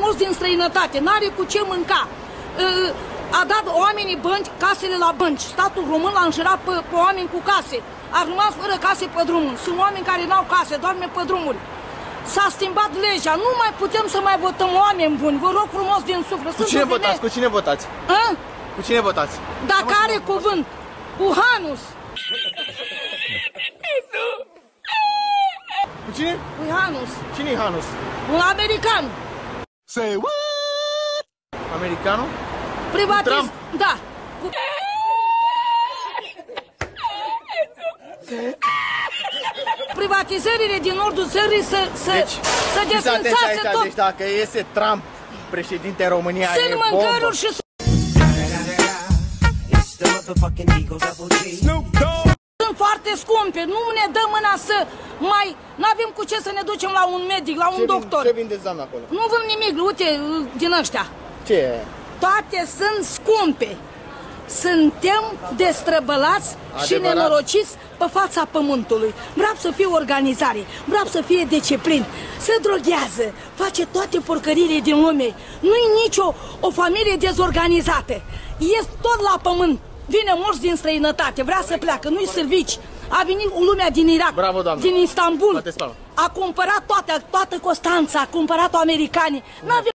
frumos din străinătate, n-are cu ce mânca. A dat oamenii bănci, casele la bănci. Statul român l-a înșirat pe oameni cu case. A rămas fără case pe drumuri. Sunt oameni care n-au case, doarme pe drumuri. S-a schimbat legea, nu mai putem să mai votăm oameni buni. Vă rog frumos din suflet. Cu cine votați? Cu cine votați? A? Cu cine votați? Dacă are cuvânt. Cu Hanus. Cu cine? Cu Hanus. Cine-i Hanus? Un american. Say what? Americanul? Privatist. Da. Privatizările din nordul țării să desfințase tot. Deci dacă iese Trump, președinte România, Sunt mâncăruri și sunt foarte scumpe. Nu ne dă mâna să mai... N-avem cu ce să ne ducem la un medic, la un doctor. Ce vindeți, doamna, acolo? Nu vând nimic, uite, din ăștia. Ce e? Toate sunt scumpe. Suntem destrăbălați și nenorociți pe fața pământului. Vreau să fie organizare, vreau să fie disciplin. Se droghează, face toate porcările din lume. Nu-i nicio o familie dezorganizată. Ies tot la pământ. Vine morți din străinătate, vrea să pleacă, nu-i servici. A venit lumea din Irak, bravo, din Istanbul. A cumpărat toată Constanța, a cumpărat-o americanii.